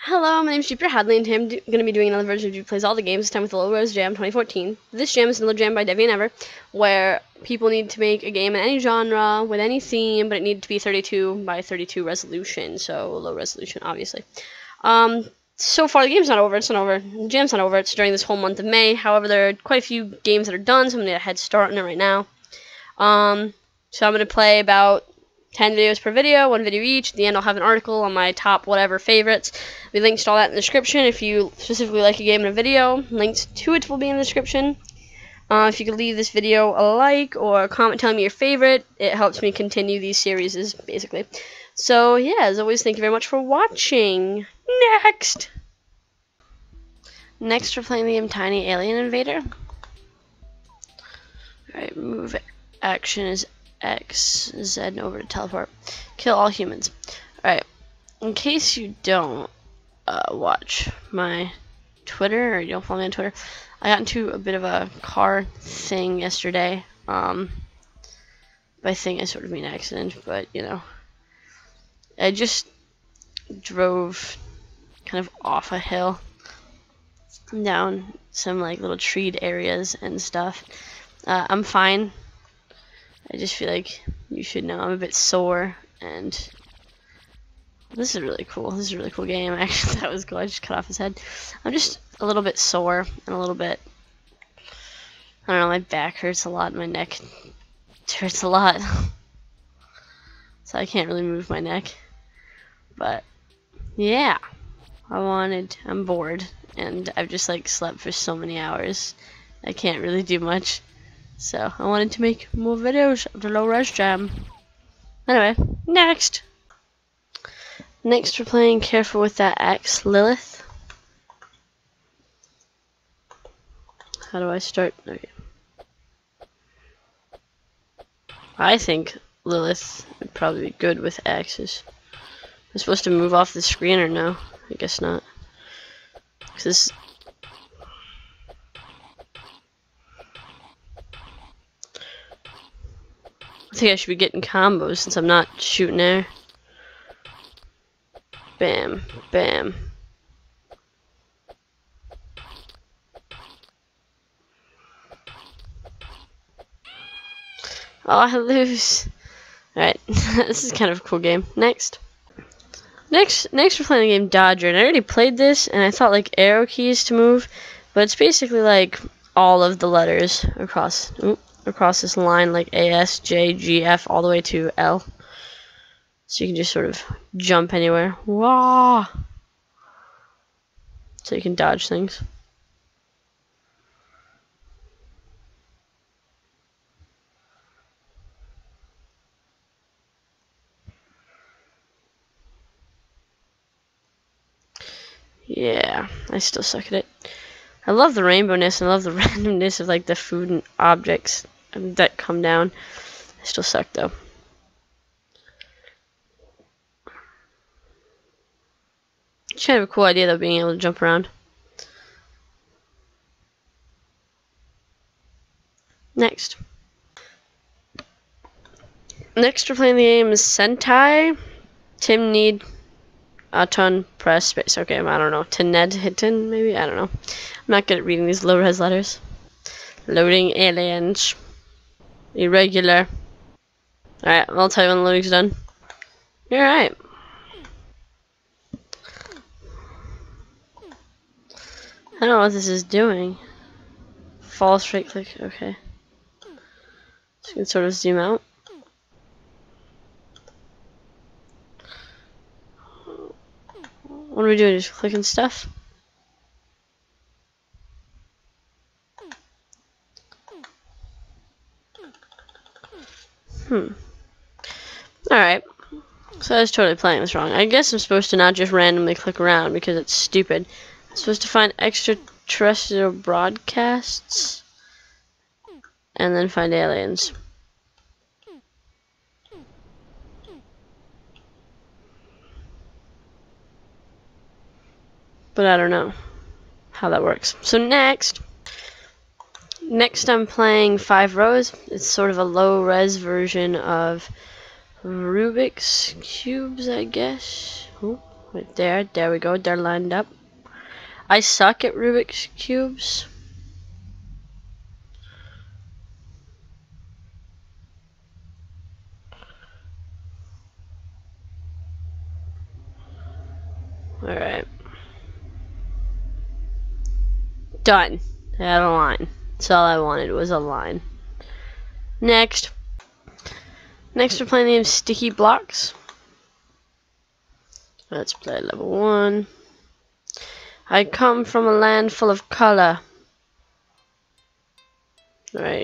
Hello, my name is Jupiter Hadley, and today I'm going to be doing another version of Jupiter Plays All the Games, this time with the Low Res Jam 2014. This jam is another jam by Deviant Ever, where people need to make a game in any genre, with any theme, but it needed to be 32 by 32 resolution, so low resolution, obviously. So far, the game's not over, the jam's not over, it's during this whole month of May. However, there are quite a few games that are done, so I'm going to get a head start on it right now. So I'm going to play about 10 videos per video, 1 video each. At the end, I'll have an article on my top whatever favorites. We links to all that in the description. If you specifically like a game and a video, links to it will be in the description. If you could leave this video a like or a comment telling me your favorite, it helps me continue these series, basically. So, yeah, as always, thank you very much for watching. Next, we're playing the game Tiny Alien Invader. Alright, move action is X, Z, and over to teleport. Kill all humans. Alright, in case you don't watch my Twitter, or you don't follow me on Twitter, I got into a bit of a car thing yesterday. By thing I sort of mean accident, but you know. I just drove kind of off a hill down some like little treed areas and stuff. I'm fine. I just feel like you should know I'm a bit sore, and this is really cool. This is a really cool game. Actually, that was cool. I just cut off his head. I'm just a little bit sore and a little bit, I don't know, my back hurts a lot, my neck hurts a lot. So I can't really move my neck. But yeah, I'm bored, and I've just like slept for so many hours. I can't really do much. So I wanted to make more videos of the Low Res Jam. Anyway, next we're playing Careful with That Axe, Lilith. How do I start? Okay. I think Lilith would probably be good with axes. Am I supposed to move off the screen or no? I guess not. 'Cause this, I think I should be getting combos since I'm not shooting air. Bam, bam. Oh, I lose. Alright, this is kind of a cool game. Next, we're playing the game Dodger, and I already played this, and I thought like arrow keys to move, but it's basically like all of the letters across this line, like A, S, J, G, F, all the way to L. So you can just sort of jump anywhere. Wah! So you can dodge things. Yeah, I still suck at it. I love the rainbowness and I love the randomness of like the food and objects that come down. I still suck though. It's kind of a cool idea though, being able to jump around. Next we're playing the game is Sentai Tim Need a ton press space. Okay, I don't know. Tened Hitten, maybe? I don't know. I'm not good at reading these low res letters. Loading aliens. Irregular. Alright, I'll tell you when the loading's done. Alright. I don't know what this is doing. False right click, okay. So you can sort of zoom out. What are we doing? Just clicking stuff? Alright. So I was totally playing this wrong. I guess I'm supposed to not just randomly click around because it's stupid. I'm supposed to find extraterrestrial broadcasts and then find aliens. But I don't know how that works. So next I'm playing 5 Rows. It's sort of a low res version of Rubik's Cubes, I guess. Ooh, Right there. There we go. They're lined up. I suck at Rubik's Cubes. Alright. Done. I had a line. That's all I wanted was a line. Next. Next we're playing the game Sticky Blocks. Let's play level 1. I come from a land full of color. Alright.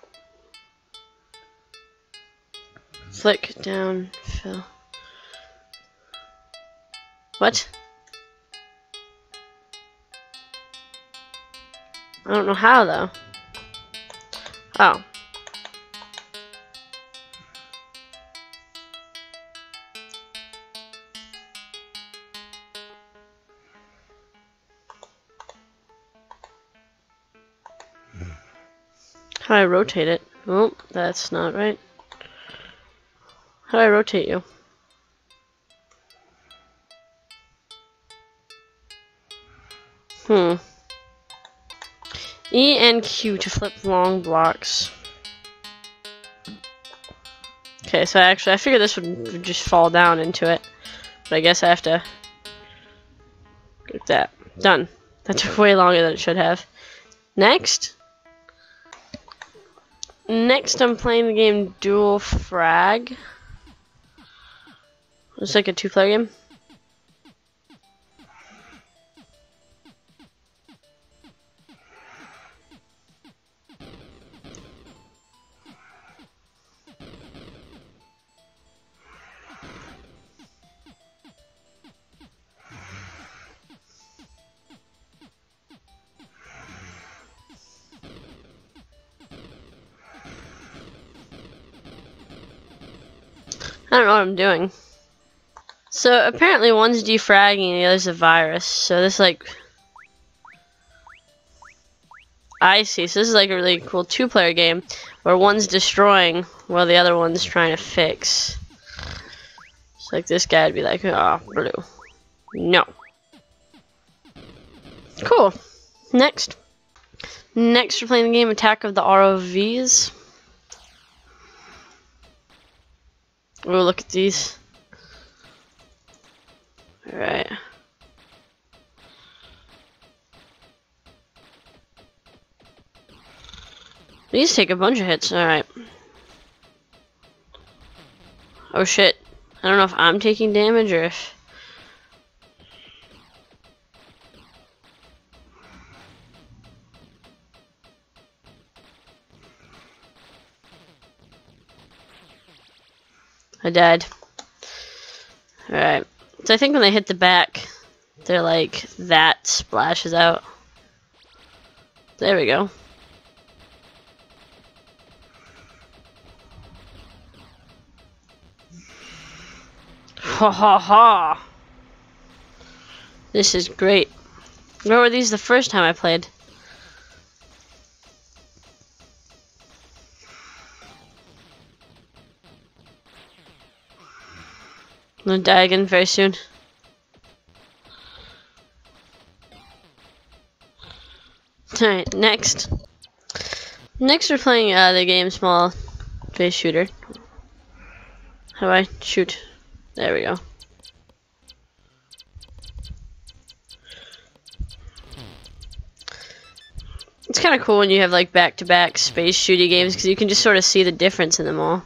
Flick down, fill. What? I don't know how though. Oh. How do I rotate it? Oh, that's not right. How do I rotate you? E and Q to flip long blocks. Okay, so I figured this would just fall down into it. But I guess I have to... like that. Done. That took way longer than it should have. Next. Next I'm playing the game Dual Frag. It's like a 2-player game. I don't know what I'm doing. So apparently one's defragging and the other's a virus. So this like... I see. So this is like a really cool 2-player game where one's destroying while the other one's trying to fix. So like this guy would be like, oh, blue. No. Cool. Next. Next we're playing the game Attack of the ROVs. Oh, look at these. Alright. These take a bunch of hits. Alright. Oh shit. I don't know if I'm taking damage or if... I died. Alright. So I think when they hit the back, they're like, that splashes out. There we go. Ha ha ha! This is great. Where were these the first time I played? I'm gonna die again very soon. Alright, next. Next we're playing the game Small Face Shooter. How do I shoot? There we go. It's kind of cool when you have like back-to-back space shooting games because you can just sort of see the difference in them all.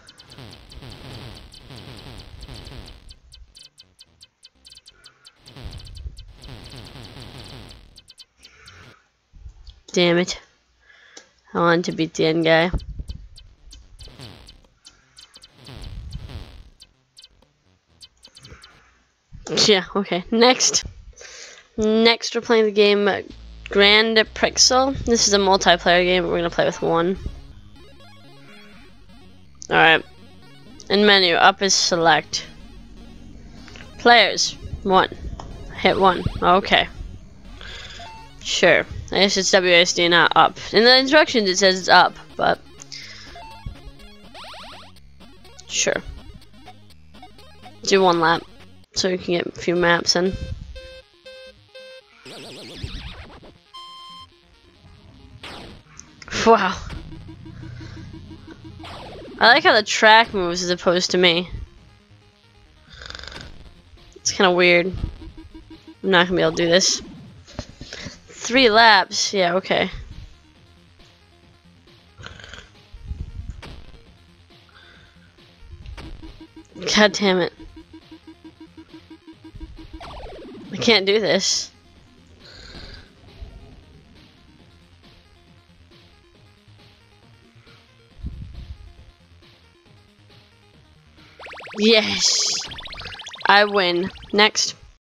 Damn it. I wanted to beat the end guy. Yeah, okay. Next. Next we're playing the game Grand Prixel. This is a multiplayer game, but we're gonna play with one. Alright. In menu, up is select. Players, 1. Hit 1. Okay. Sure. I guess it's WASD, not up. In the instructions it says it's up, but... Sure. Do 1 lap. so you can get a few maps in. Wow. I like how the track moves as opposed to me. It's kind of weird. I'm not gonna be able to do this. 3 laps. Yeah, okay. God damn it. I can't do this. Yes! I win. Next.